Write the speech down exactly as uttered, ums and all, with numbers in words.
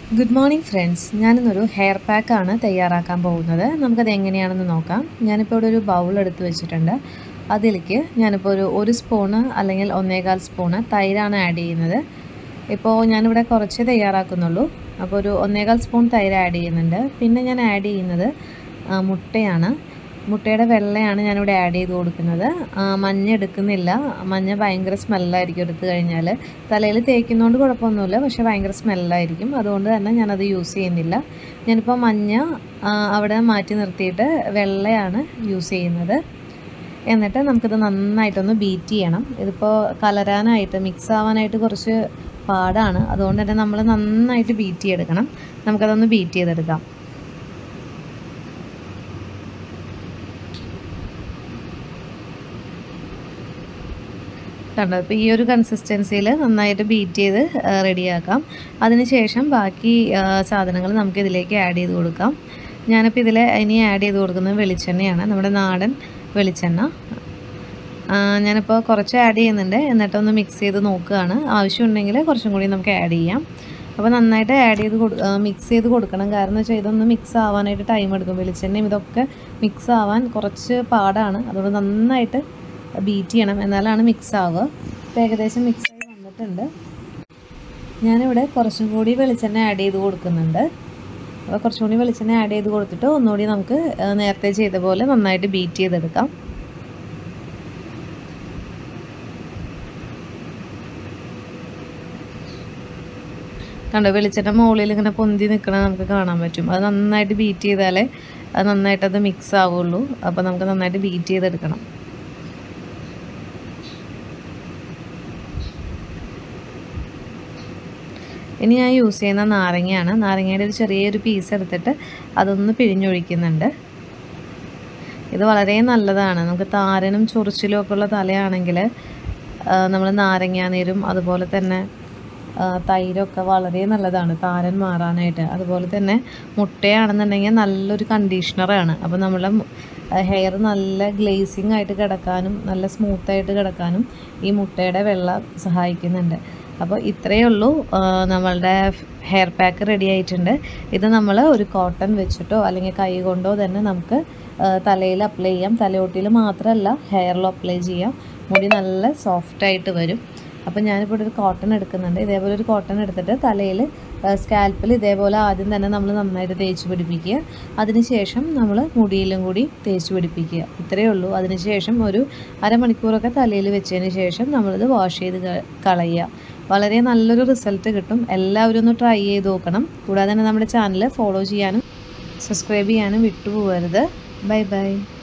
Good morning friends. ഞാനിന്നൊരു hair pack ആണ് തയ്യാറാക്കാൻ പോകുന്നത്. നമുക്കത് എങ്ങനെയാണെന്ന് നോക്കാം. ഞാനിപ്പോൾ ഇവിടെ ഒരു ബൗൾ എടുത്ത് വെച്ചിട്ടുണ്ട്. അതിലേക്ക് ഞാനിപ്പോൾ ഒരു ഒരു സ്പൂൺ അല്ലെങ്കിൽ ഒന്നേകാൽ സ്പൂൺ തൈരാണ് ആഡ് ചെയ്യുന്നത്. ഇപ്പോൾ ഞാനിവിടെ കുറച്ച് തയ്യാറാക്കുന്നുള്ളൂ. അപ്പോൾ ഒരു ഒന്നേകാൽ സ്പൂൺ തൈര് ആഡ് ചെയ്യുന്നുണ്ട്. പിന്നെ ഞാൻ ആഡ് ചെയ്യുന്നത് മുട്ടയാണ്. മുട്ടയുടെ വെള്ളയാണ് ഞാനിവിടെ ആഡ് ചെയ്ത് കൊടുക്കുന്നത്. മഞ്ഞ എടുക്കുന്നില്ല. മഞ്ഞ ഭയങ്കര സ്മെല്ലായിരിക്കും എടുത്തു കഴിഞ്ഞാൽ. തലയിൽ തേക്കുന്നതുകൊണ്ട് കുഴപ്പമൊന്നുമില്ല, പക്ഷേ ഭയങ്കര സ്മെല്ലായിരിക്കും. അതുകൊണ്ട് തന്നെ ഞാനത് യൂസ് ചെയ്യുന്നില്ല. ഞാനിപ്പോൾ മഞ്ഞ അവിടെ മാറ്റി നിർത്തിയിട്ട് വെള്ളയാണ് യൂസ് ചെയ്യുന്നത്. എന്നിട്ട് നമുക്കിത് നന്നായിട്ടൊന്ന് ബീറ്റ് ചെയ്യണം. ഇതിപ്പോൾ കലരാനായിട്ട് മിക്സ് ആവാനായിട്ട് കുറച്ച് പാടാണ്. അതുകൊണ്ട് തന്നെ നമ്മൾ നന്നായിട്ട് ബീറ്റ് ചെയ്തെടുക്കണം. നമുക്കതൊന്ന് ബീറ്റ് ചെയ്തെടുക്കാം. കണ്ടോ, ഇപ്പോൾ ഈ ഒരു കൺസിസ്റ്റൻസിയിൽ നന്നായിട്ട് ബീറ്റ് ചെയ്ത് റെഡിയാക്കാം. അതിനുശേഷം ബാക്കി സാധനങ്ങൾ നമുക്ക് ഇതിലേക്ക് ആഡ് ചെയ്ത് കൊടുക്കാം. ഞാനിപ്പോൾ ഇതിൽ ഇനി ആഡ് ചെയ്ത് കൊടുക്കുന്നത് വെളിച്ചെണ്ണയാണ്, നമ്മുടെ നാടൻ വെളിച്ചെണ്ണ. ഞാനിപ്പോൾ കുറച്ച് ആഡ് ചെയ്യുന്നുണ്ട്. എന്നിട്ടൊന്ന് മിക്സ് ചെയ്ത് നോക്കുകയാണ്. ആവശ്യമുണ്ടെങ്കിൽ കുറച്ചും കൂടി നമുക്ക് ആഡ് ചെയ്യാം. അപ്പോൾ നന്നായിട്ട് ആഡ് ചെയ്ത് കൊടു മിക്സ് ചെയ്ത് കൊടുക്കണം. കാരണം എന്ന് വെച്ചാൽ ഇതൊന്ന് മിക്സ് ആവാനായിട്ട് ടൈം എടുക്കും. വെളിച്ചെണ്ണയും ഇതൊക്കെ മിക്സ് ആവാൻ കുറച്ച് പാടാണ്. അതുകൊണ്ട് നന്നായിട്ട് ബീറ്റ് ചെയ്യണം, എന്നാലാണ് മിക്സ് ആവുക. ഇപ്പോൾ ഏകദേശം മിക്സായി വന്നിട്ടുണ്ട്. ഞാനിവിടെ കുറച്ചും കൂടി വെളിച്ചെണ്ണ ആഡ് ചെയ്ത് കൊടുക്കുന്നുണ്ട്. അപ്പോൾ കുറച്ചും കൂടി വെളിച്ചെണ്ണ ആഡ് ചെയ്ത് കൊടുത്തിട്ട് ഒന്നുകൂടി നമുക്ക് നേരത്തെ ചെയ്ത പോലെ നന്നായിട്ട് ബീറ്റ് ചെയ്തെടുക്കാം. കണ്ടോ, വെളിച്ചെണ്ണ മുകളിൽ ഇങ്ങനെ പൊന്തി നിൽക്കണത് നമുക്ക് കാണാൻ പറ്റും. അത് നന്നായിട്ട് ബീറ്റ് ചെയ്താലേ അത് നന്നായിട്ടത് മിക്സ് ആവുള്ളൂ. അപ്പോൾ നമുക്ക് നന്നായിട്ട് ബീറ്റ് ചെയ്തെടുക്കണം. ഇനി ഞാൻ യൂസ് ചെയ്യുന്ന നാരങ്ങയാണ്. നാരങ്ങയുടെ ഒരു ചെറിയൊരു പീസ് എടുത്തിട്ട് അതൊന്ന് പിഴിഞ്ഞൊഴിക്കുന്നുണ്ട്. ഇത് വളരെ നല്ലതാണ്. നമുക്ക് താരനും ചൊറിച്ചിലും ഒക്കെ ഉള്ള തലയാണെങ്കിൽ നമ്മൾ നാരങ്ങാനീരും അതുപോലെ തന്നെ തൈരൊക്കെ വളരെ നല്ലതാണ് താരൻ മാറാനായിട്ട്. അതുപോലെ തന്നെ മുട്ടയാണെന്നുണ്ടെങ്കിൽ നല്ലൊരു കണ്ടീഷണറാണ്. അപ്പോൾ നമ്മളെ ഹെയർ നല്ല ഗ്ലേസിങ് ആയിട്ട് കിടക്കാനും നല്ല സ്മൂത്തായിട്ട് കിടക്കാനും ഈ മുട്ടയുടെ വെള്ള സഹായിക്കുന്നുണ്ട്. അപ്പോൾ ഇത്രയേ ഉള്ളൂ, നമ്മളുടെ ഹെയർ പാക്ക് റെഡി ആയിട്ടുണ്ട്. ഇത് നമ്മൾ ഒരു കോട്ടൺ വെച്ചിട്ടോ അല്ലെങ്കിൽ കൈ കൊണ്ടോ തന്നെ നമുക്ക് തലയിൽ അപ്ലൈ ചെയ്യാം. തലയോട്ടിയിൽ മാത്രമല്ല ഹെയറിലും അപ്ലൈ ചെയ്യാം. മുടി നല്ല സോഫ്റ്റായിട്ട് വരും. അപ്പോൾ ഞാനിപ്പോൾ ഒരു കോട്ടൺ എടുക്കുന്നുണ്ട്. ഇതേപോലെ ഒരു കോട്ടൺ എടുത്തിട്ട് തലയിൽ സ്കാൽപ്പിൽ ഇതേപോലെ ആദ്യം തന്നെ നമ്മൾ നന്നായിട്ട് തേച്ച് പിടിപ്പിക്കുക. അതിനുശേഷം നമ്മൾ മുടിയിലും കൂടി തേച്ച് പിടിപ്പിക്കുക. ഇത്രയേ ഉള്ളൂ. അതിനുശേഷം ഒരു അരമണിക്കൂറൊക്കെ തലയിൽ വെച്ചതിന് ശേഷം നമ്മളിത് വാഷ് ചെയ്ത് കളയുക. വളരെ നല്ലൊരു റിസൾട്ട് കിട്ടും. എല്ലാവരും ഒന്ന് ട്രൈ ചെയ്ത് നോക്കണം. കൂടാതെ തന്നെ നമ്മുടെ ചാനൽ ഫോളോ ചെയ്യാനും സബ്സ്ക്രൈബ് ചെയ്യാനും വിട്ടുപോകരുത്. Bye bye.